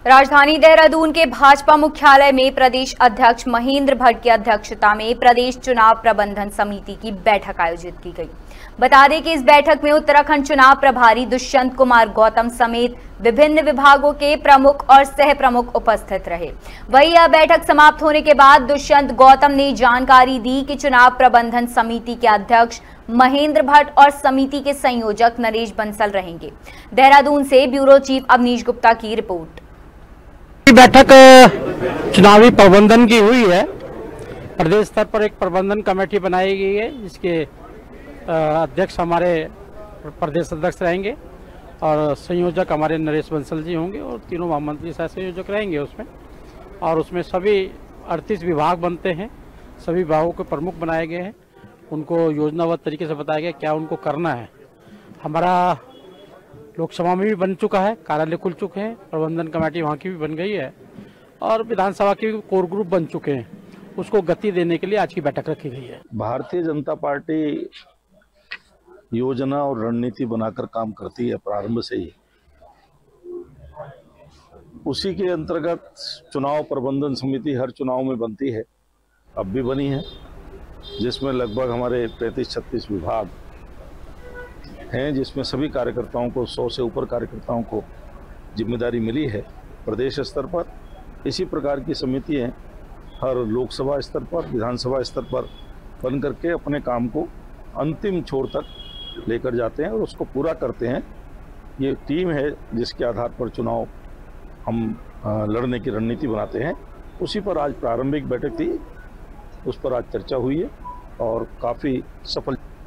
राजधानी देहरादून के भाजपा मुख्यालय में प्रदेश अध्यक्ष महेंद्र भट्ट की अध्यक्षता में प्रदेश चुनाव प्रबंधन समिति की बैठक आयोजित की गई। बता दें कि इस बैठक में उत्तराखंड चुनाव प्रभारी दुष्यंत कुमार गौतम समेत विभिन्न विभागों के प्रमुख और सह प्रमुख उपस्थित रहे। वहीं यह बैठक समाप्त होने के बाद दुष्यंत गौतम ने जानकारी दी कि चुनाव प्रबंधन समिति के अध्यक्ष महेंद्र भट्ट और समिति के संयोजक नरेश बंसल रहेंगे। देहरादून से ब्यूरो चीफ अवनीश गुप्ता की रिपोर्ट। बैठक चुनावी प्रबंधन की हुई है। प्रदेश स्तर पर एक प्रबंधन कमेटी बनाई गई है, जिसके अध्यक्ष हमारे प्रदेश अध्यक्ष रहेंगे और संयोजक हमारे नरेश बंसल जी होंगे और तीनों महामंत्री सह संयोजक रहेंगे उसमें। और उसमें सभी 38 विभाग बनते हैं, सभी विभागों के प्रमुख बनाए गए हैं, उनको योजनाबद्ध तरीके से बताया गया क्या उनको करना है। हमारा लोकसभा में भी बन चुका है, कार्यालय खुल चुके हैं, प्रबंधन कमेटी वहाँ की भी बन गई है और विधानसभा के भी कोर ग्रुप बन चुके हैं। उसको गति देने के लिए आज की बैठक रखी गई है। भारतीय जनता पार्टी योजना और रणनीति बनाकर काम करती है प्रारंभ से ही। उसी के अंतर्गत चुनाव प्रबंधन समिति हर चुनाव में बनती है, अब भी बनी है, जिसमें लगभग हमारे 35-36 विभाग हैं, जिसमें सभी कार्यकर्ताओं को 100 से ऊपर कार्यकर्ताओं को जिम्मेदारी मिली है प्रदेश स्तर पर। इसी प्रकार की समितियां हर लोकसभा स्तर पर, विधानसभा स्तर पर बन करके अपने काम को अंतिम छोर तक लेकर जाते हैं और उसको पूरा करते हैं। ये टीम है जिसके आधार पर चुनाव हम लड़ने की रणनीति बनाते हैं। उसी पर आज प्रारंभिक बैठक थी, उस पर आज चर्चा हुई है और काफ़ी सफल